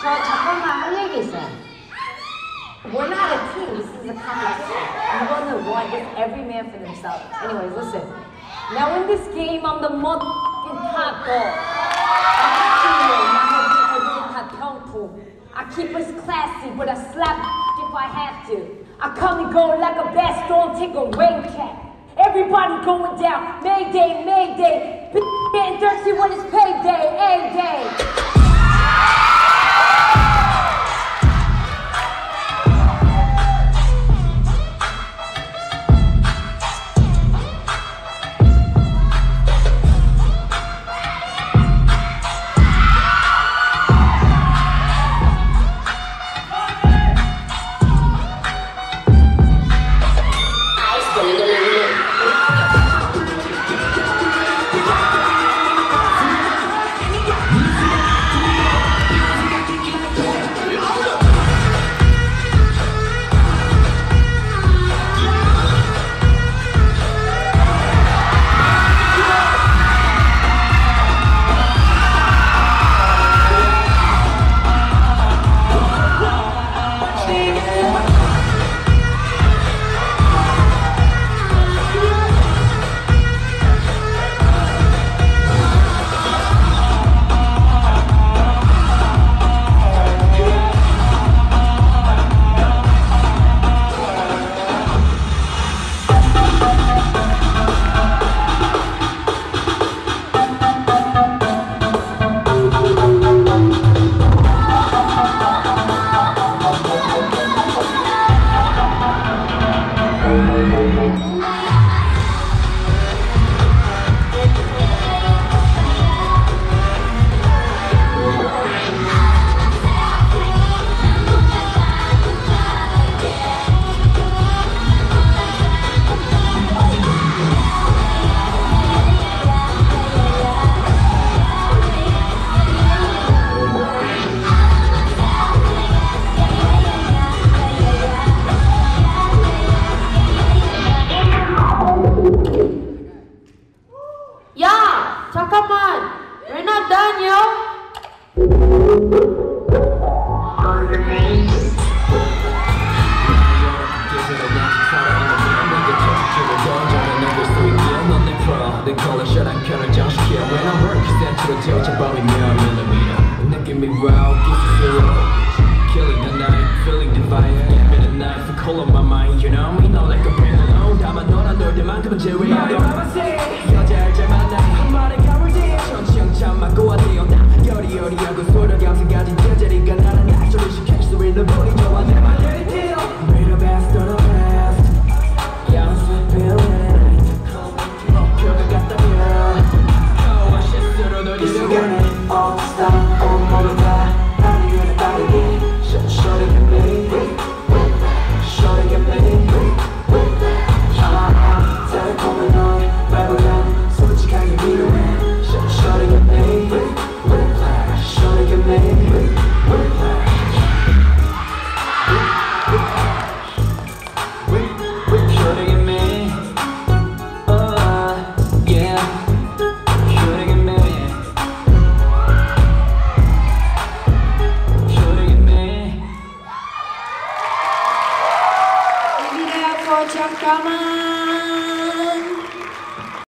잠깐만 할 얘기 있어요. We're not a team. This is a competition. You wanna win. It's every man for themselves. Anyways, listen. Now in this game, I'm the motherfucking top dog. I keep us classy, but I slap if I have to. I come and go like a bad storm, take a rain cat. Everybody going down, Mayday, Mayday. Bitch getting thirsty when it's payday, A-day. 잠깐만! We're not done, yo! They call it shut and cut just kill. When I work, stand to the tail, about me millimeter. Making me wow, give it a killing the night, feeling divine. Been a knife, a call on my mind, you know me, not like a brand alone. 다만 너랑 놀 때만큼은 제외야. 여자를 잘 만나, 한 마리 가볼 때 천천히 참고 왔대요. 나 여리여리하고 소리 감성 가진 여자리가 나랑 약속을 시킬 수 있는 분이 좋아. 내 말을 deal. Be the best of the best. Yeah, I'm feeling it. 표가 같다면 오아시스로 널 이루겠네. All stop, all 모두 다 아니면 다르게. Shorty get me, shorty get me. 달콤한 너의 말보단 솔직하게 필요해. Shorty get me, shorty get me. Shorty get me, yeah. Shorty get me, shorty get me. Give it up for JAMKKANMAN!